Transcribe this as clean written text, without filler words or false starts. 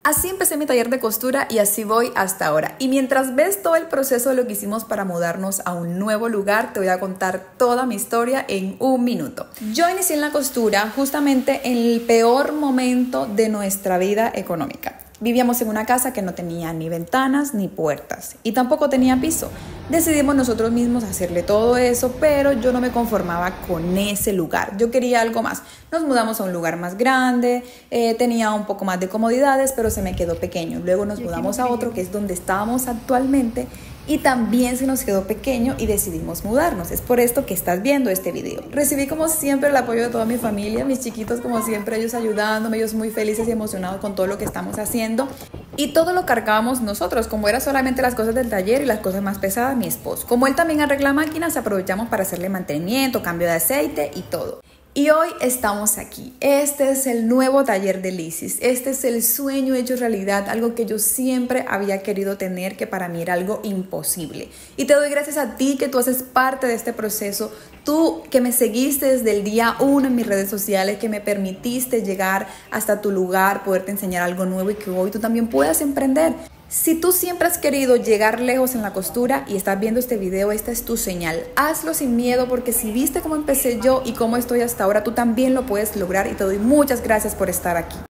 Así empecé mi taller de costura y así voy hasta ahora. Y mientras ves todo el proceso de lo que hicimos para mudarnos a un nuevo lugar, te voy a contar toda mi historia en un minuto. Yo inicié en la costura justamente en el peor momento de nuestra vida económica. Vivíamos en una casa que no tenía ni ventanas ni puertas y tampoco tenía piso. Decidimos nosotros mismos hacerle todo eso, pero yo no me conformaba con ese lugar. Yo quería algo más. Nos mudamos a un lugar más grande, tenía un poco más de comodidades, pero se me quedó pequeño. Luego nos mudamos a otro que es donde estábamos actualmente y también se nos quedó pequeño y decidimos mudarnos. Es por esto que estás viendo este video. Recibí como siempre el apoyo de toda mi familia, mis chiquitos como siempre, ellos ayudándome, ellos muy felices y emocionados con todo lo que estamos haciendo. Y todo lo cargábamos nosotros, como era solamente las cosas del taller y las cosas más pesadas, mi esposo. Como él también arregla máquinas, aprovechamos para hacerle mantenimiento, cambio de aceite y todo. Y hoy estamos aquí. Este es el nuevo taller de Lizzy's. Este es el sueño hecho realidad, algo que yo siempre había querido tener, que para mí era algo imposible. Y te doy gracias a ti que tú haces parte de este proceso, tú que me seguiste desde el día 1 en mis redes sociales, que me permitiste llegar hasta tu lugar, poderte enseñar algo nuevo y que hoy tú también puedas emprender. Si tú siempre has querido llegar lejos en la costura y estás viendo este video, esta es tu señal. Hazlo sin miedo, porque si viste cómo empecé yo y cómo estoy hasta ahora, tú también lo puedes lograr y te doy muchas gracias por estar aquí.